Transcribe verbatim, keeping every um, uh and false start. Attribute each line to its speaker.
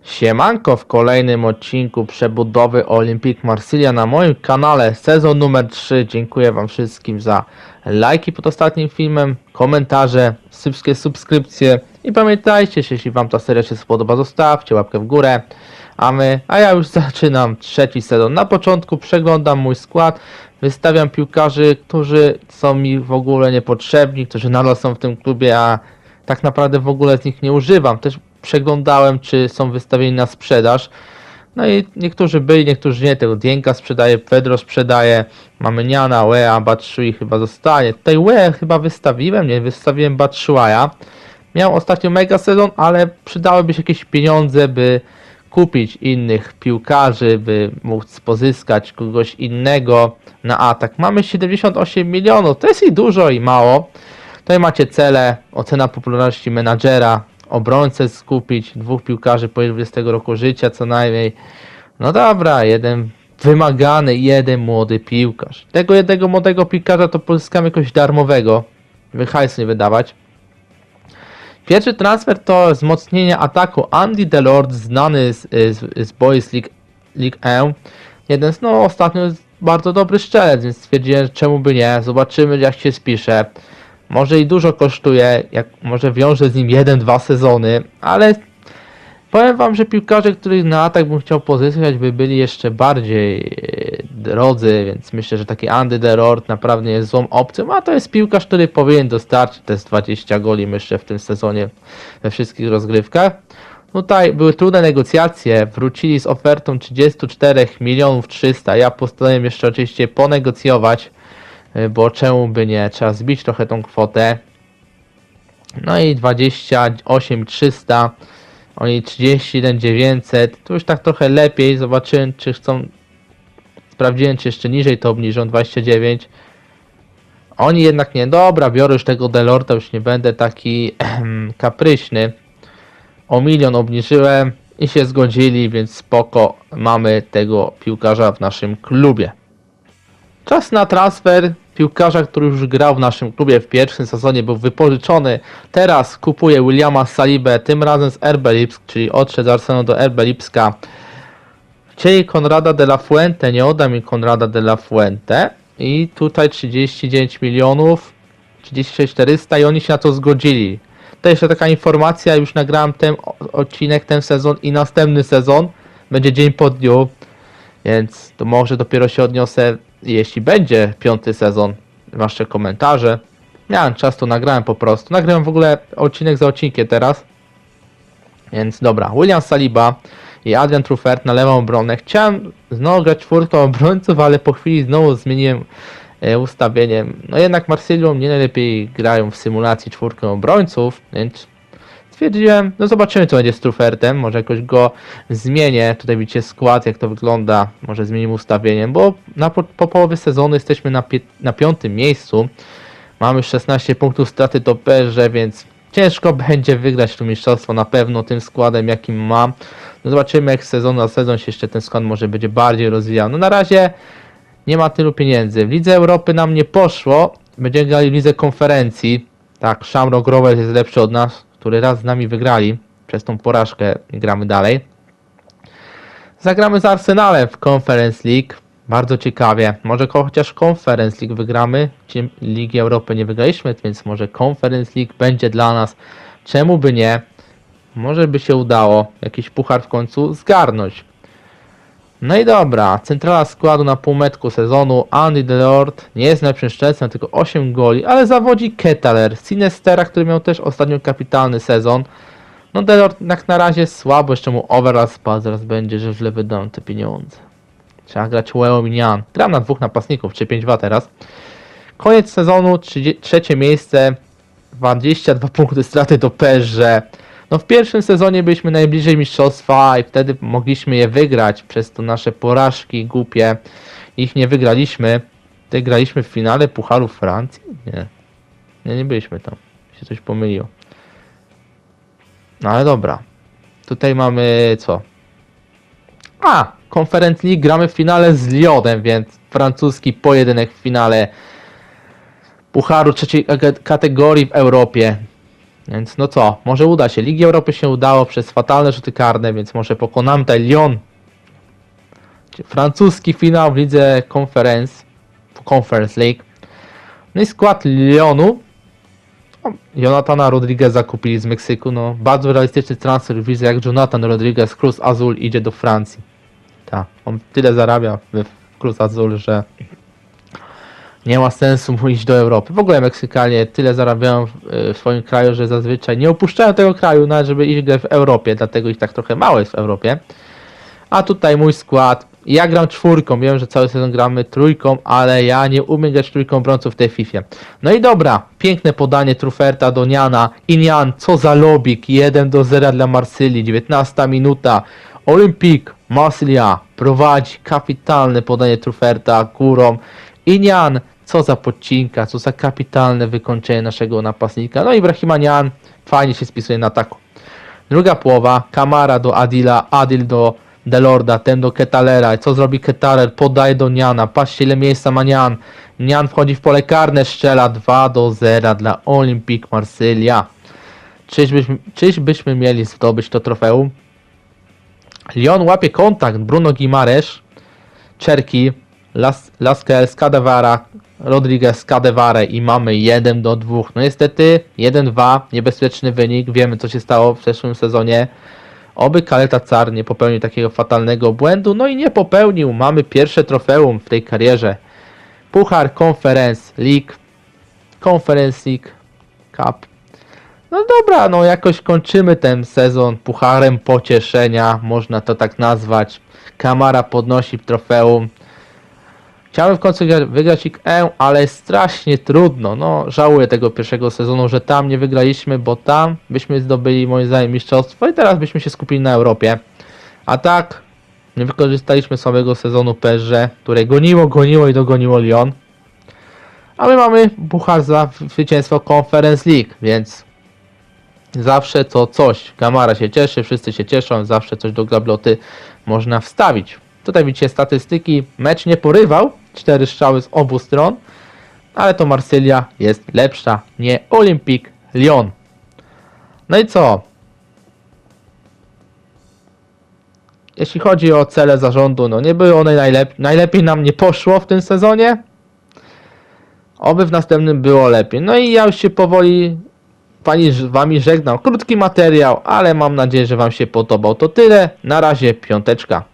Speaker 1: Siemanko, w kolejnym odcinku przebudowy Olympique Marsylia na moim kanale, sezon numer trzy. Dziękuję wam wszystkim za lajki pod ostatnim filmem, komentarze, wszystkie subskrypcje i pamiętajcie, jeśli wam ta seria się spodoba, zostawcie łapkę w górę. A my, a ja już zaczynam trzeci sezon. Na początku przeglądam mój skład, wystawiam piłkarzy, którzy są mi w ogóle niepotrzebni, którzy nadal są w tym klubie, a tak naprawdę w ogóle z nich nie używam. Też przeglądałem, czy są wystawieni na sprzedaż. No i niektórzy byli, niektórzy nie. Tego Dienka sprzedaje, Pedro sprzedaje, mamy Niana, Wea, Batshuayi chyba zostanie. Tutaj Wea chyba wystawiłem, nie, wystawiłem Batshuaya. Miał ostatnio mega sezon, ale przydałyby się jakieś pieniądze, by kupić innych piłkarzy, by móc pozyskać kogoś innego na atak. Mamy siedemdziesiąt osiem milionów, to jest i dużo i mało. Tutaj macie cele, ocena popularności menadżera, obrońcę skupić, dwóch piłkarzy po dwudziestego roku życia co najmniej. No dobra, jeden wymagany, jeden młody piłkarz. Tego jednego młodego piłkarza to pozyskamy jakoś darmowego, by hajs nie wydawać. Pierwszy transfer to wzmocnienie ataku. Andy Delort, znany z, z, z Boys League, League E. Jeden z, no ostatnio jest bardzo dobry strzelec, więc stwierdziłem, czemu by nie. Zobaczymy, jak się spisze. Może i dużo kosztuje, jak może wiąże z nim jeden dwa sezony, ale powiem wam, że piłkarze, których na atak bym chciał pozyskać, by byli jeszcze bardziej drodzy, więc myślę, że taki Andy Delort naprawdę jest złą opcją, a to jest piłkarz, który powinien dostarczyć te dwadzieścia goli jeszcze w tym sezonie we wszystkich rozgrywkach. Tutaj były trudne negocjacje, wrócili z ofertą trzydzieści cztery milionów trzysta, ja postanowiłem jeszcze oczywiście ponegocjować, bo czemu by nie, trzeba zbić trochę tą kwotę. No i dwadzieścia osiem trzysta, oni trzydzieści jeden dziewięćset, tu już tak trochę lepiej, zobaczyłem czy chcą, sprawdziłem czy jeszcze niżej to obniżą, dwadzieścia dziewięć. Oni jednak nie, dobra, biorę już tego Delorta, już nie będę taki kapryśny. O milion obniżyłem i się zgodzili, więc spoko, mamy tego piłkarza w naszym klubie. Czas na transfer piłkarza, który już grał w naszym klubie w pierwszym sezonie, był wypożyczony. Teraz kupuje Williama Salibę, tym razem z R B Lipsk, czyli odszedł z Arsenalu do R B Lipska. Chcieli Konrada de la Fuente, nie odda mi Konrada de la Fuente. I tutaj trzydzieści dziewięć milionów, trzydzieści sześć czterysta i oni się na to zgodzili. To jeszcze taka informacja, już nagrałem ten odcinek, ten sezon i następny sezon. Będzie dzień po dniu, więc to może dopiero się odniosę, jeśli będzie piąty sezon, wasze komentarze. Miałem czas, to nagrałem po prostu. Nagrałem w ogóle odcinek za odcinkiem teraz. Więc dobra, William Saliba i Adrian Truffert na lewą obronę. Chciałem znowu grać czwórką obrońców, ale po chwili znowu zmieniłem e, ustawienie. No jednak Marsylią nie najlepiej grają w symulacji czwórkę obrońców, więc stwierdziłem, no zobaczymy co będzie z Truffertem, może jakoś go zmienię, tutaj widzicie skład jak to wygląda, może zmienimy ustawieniem, bo na, po, po połowie sezonu jesteśmy na, pi na piątym miejscu, mamy szesnaście punktów straty do P S G, więc ciężko będzie wygrać to mistrzostwo na pewno tym składem jakim mam. No zobaczymy jak sezon na sezon się jeszcze ten skład może będzie bardziej rozwijał. No na razie nie ma tylu pieniędzy, w Lidze Europy nam nie poszło, będziemy grali w Lidze Konferencji, tak, Shamrock Rovers jest lepszy od nas, który raz z nami wygrali, przez tą porażkę gramy dalej. Zagramy z Arsenalem w Conference League, bardzo ciekawie, może chociaż Conference League wygramy, Ligi Europy nie wygraliśmy, więc może Conference League będzie dla nas, czemu by nie, może by się udało jakiś puchar w końcu zgarnąć. No i dobra, centrala składu na półmetku sezonu, Andy Delort, nie jest najlepszym strzelcem, tylko osiem goli, ale zawodzi Kettler, Sinestera, który miał też ostatnio kapitalny sezon. No Delort jak na razie słabo, jeszcze mu overall spadł, zaraz będzie, że źle wydam te pieniądze. Trzeba grać Weominian, gram na dwóch napastników, trzy pięć dwa teraz. Koniec sezonu, trzecie miejsce, dwadzieścia dwa punkty straty do P S G. No w pierwszym sezonie byliśmy najbliżej mistrzostwa i wtedy mogliśmy je wygrać przez to nasze porażki głupie. Ich nie wygraliśmy. Tutaj graliśmy w finale Pucharu Francji? Nie. Nie, nie byliśmy tam. Się coś pomyliło. No ale dobra. Tutaj mamy co? A! Conference League gramy w finale z Lyonem, więc francuski pojedynek w finale Pucharu trzeciej kategorii w Europie. Więc no co, może uda się. Ligi Europy się udało przez fatalne rzuty karne, więc może pokonamy tutaj Lyon. Francuski finał w lidze Conference, Conference League. No i skład Lyonu. Jonathana Rodrigueza kupili z Meksyku. No, bardzo realistyczny transfer. Widzę, jak Jonathan Rodriguez, Cruz Azul, idzie do Francji. Tak, on tyle zarabia w Cruz Azul, że nie ma sensu mu iść do Europy. W ogóle Meksykanie tyle zarabiają w, w swoim kraju, że zazwyczaj nie opuszczają tego kraju, nawet żeby iść grać w Europie, dlatego ich tak trochę mało jest w Europie. A tutaj mój skład. Ja gram czwórką, wiem, że cały sezon gramy trójką, ale ja nie umiem grać trójką obrońców w tej Fifie. No i dobra, piękne podanie Trufferta do Niana. Inian, co za lobik, jeden do zera dla Marsylii, dziewiętnasta minuta. Olympique Marsylia prowadzi, kapitalne podanie Trufferta górą. Inian, co za podcinka, co za kapitalne wykończenie naszego napastnika. No i Brahima Nian fajnie się spisuje na ataku. Druga połowa, Kamara do Adila, Adil do Delorda, ten do Ketalera. Co zrobi Ketaler? Podaje do Niana. Patrzcie, ile miejsca ma Nian. Nian wchodzi w pole karne, strzela dwa do zera dla Olympique Marsylia. Czyżbyśmy, czyżbyśmy mieli zdobyć to trofeum? Lyon łapie kontakt. Bruno Guimaraes, Czerki, Las, Lasquez, Cadevara, Rodriguez, Cadevara i mamy jeden do dwóch. No niestety jeden dwa, niebezpieczny wynik. Wiemy, co się stało w zeszłym sezonie. Oby Kaleta Car nie popełnił takiego fatalnego błędu. No i nie popełnił. Mamy pierwsze trofeum w tej karierze. Puchar Conference League. Conference League Cup. No dobra, no jakoś kończymy ten sezon pucharem pocieszenia. Można to tak nazwać. Kamara podnosi trofeum. Chciałem w końcu wygrać I K E, ale jest strasznie trudno. No, żałuję tego pierwszego sezonu, że tam nie wygraliśmy, bo tam byśmy zdobyli moim zdaniem mistrzostwo i teraz byśmy się skupili na Europie. A tak, nie wykorzystaliśmy słabego sezonu P S G, które goniło, goniło i dogoniło Lyon. A my mamy puchar za zwycięstwo Conference League, więc zawsze to coś. Kamara się cieszy, wszyscy się cieszą, zawsze coś do gabloty można wstawić. Tutaj widzicie statystyki, mecz nie porywał, cztery strzały z obu stron, ale to Marsylia jest lepsza, nie Olympique Lyon. No i co? Jeśli chodzi o cele zarządu, no nie były one najlep najlepiej nam nie poszło w tym sezonie. Oby w następnym było lepiej. No i ja już się powoli pani, wami żegnam. Krótki materiał, ale mam nadzieję, że wam się podobał. To tyle. Na razie, piąteczka.